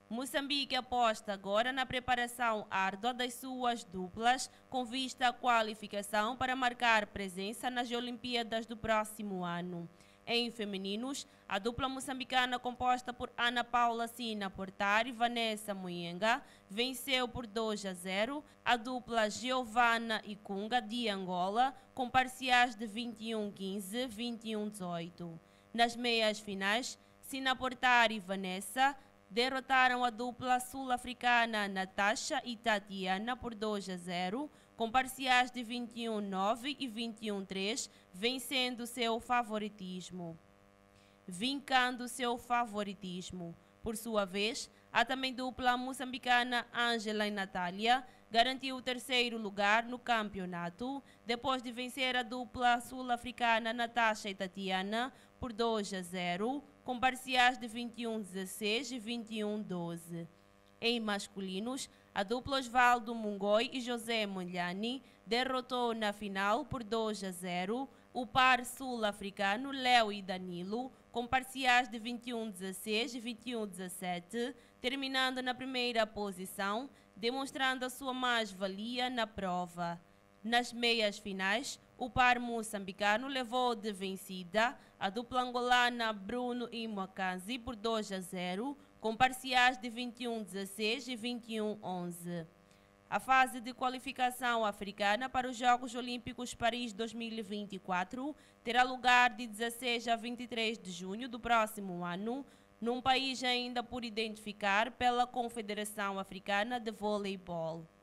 Moçambique aposta agora na preparação árdua das suas duplas com vista à qualificação para marcar presença nas Olimpíadas do próximo ano. Em femininos, a dupla moçambicana composta por Ana Paula Sina Portar e Vanessa Muyanga venceu por 2-0 a dupla Giovanna Ikunga de Angola com parciais de 21-15, 21-18. Nas meias finais, Sina Portar e Vanessa derrotaram a dupla sul-africana Natasha e Tatiana por 2-0, com parciais de 21-9 e 21-3, vencendo seu favoritismo. Vincando seu favoritismo. Por sua vez, a também dupla moçambicana Ângela e Natália garantiu o terceiro lugar no campeonato, depois de vencer a dupla sul-africana Natasha e Tatiana por 2-0, com parciais de 21-16 e 21-12. Em masculinos, a dupla Osvaldo Mungoi e José Monlani derrotou na final por 2-0 o par sul-africano Léo e Danilo, com parciais de 21-16 e 21-17, terminando na primeira posição, demonstrando a sua mais-valia na prova. Nas meias finais, o par moçambicano levou de vencida a dupla angolana Bruno e Mwakanzi por 2-0, com parciais de 21-16 e 21-11. A fase de qualificação africana para os Jogos Olímpicos Paris 2024 terá lugar de 16 a 23 de junho do próximo ano, num país ainda por identificar pela Confederação Africana de Voleibol.